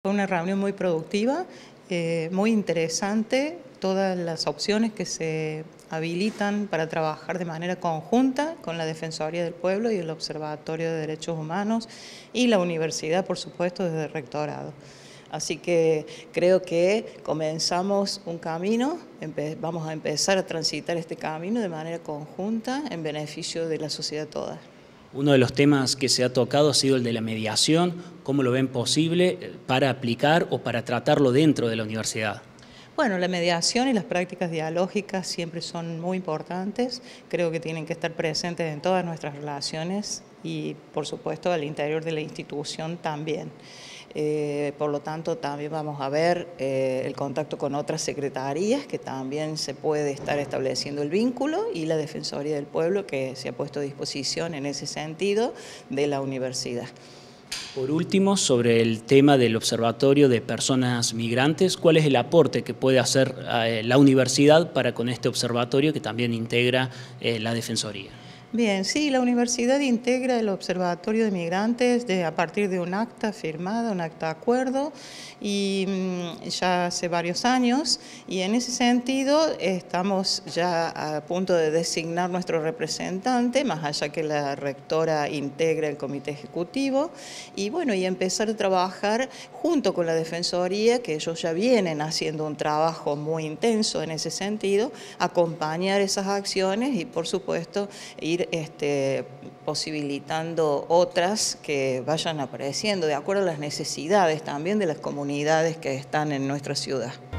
fue una reunión muy productiva, muy interesante, todas las opciones que se habilitan para trabajar de manera conjunta con la Defensoría del Pueblo y el Observatorio de Derechos Humanos y la universidad, por supuesto, desde el rectorado. Así que creo que comenzamos un camino, vamos a empezar a transitar este camino de manera conjunta en beneficio de la sociedad toda. Uno de los temas que se ha tocado ha sido el de la mediación. ¿Cómo lo ven posible para aplicar o para tratarlo dentro de la universidad? Bueno, la mediación y las prácticas dialógicas siempre son muy importantes. Creo que tienen que estar presentes en todas nuestras relaciones y, por supuesto, al interior de la institución también. Por lo tanto, también vamos a ver el contacto con otras secretarías, que también se puede estar estableciendo el vínculo, y la Defensoría del Pueblo, que se ha puesto a disposición en ese sentido de la universidad. Por último, sobre el tema del Observatorio de Personas Migrantes, ¿cuál es el aporte que puede hacer la universidad para con este observatorio que también integra la Defensoría? Bien, sí, la universidad integra el Observatorio de Migrantes a partir de un acta firmada, un acta de acuerdo, y ya hace varios años, y en ese sentido estamos ya a punto de designar nuestro representante, más allá que la rectora integra el comité ejecutivo, y bueno, y empezar a trabajar junto con la Defensoría, que ellos ya vienen haciendo un trabajo muy intenso en ese sentido, acompañar esas acciones y, por supuesto, ir posibilitando otras que vayan apareciendo de acuerdo a las necesidades también de las comunidades que están en nuestra ciudad.